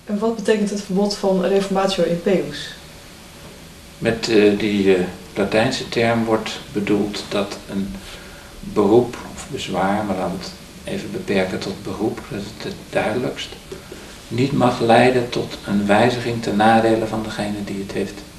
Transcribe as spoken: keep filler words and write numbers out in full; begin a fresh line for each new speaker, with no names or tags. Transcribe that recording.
En wat betekent het verbod van reformatio impeus?
Met uh, die uh, Latijnse term wordt bedoeld dat een beroep of bezwaar, maar laten we het even beperken tot beroep, dat is het duidelijkst, niet mag leiden tot een wijziging ten nadele van degene die het heeft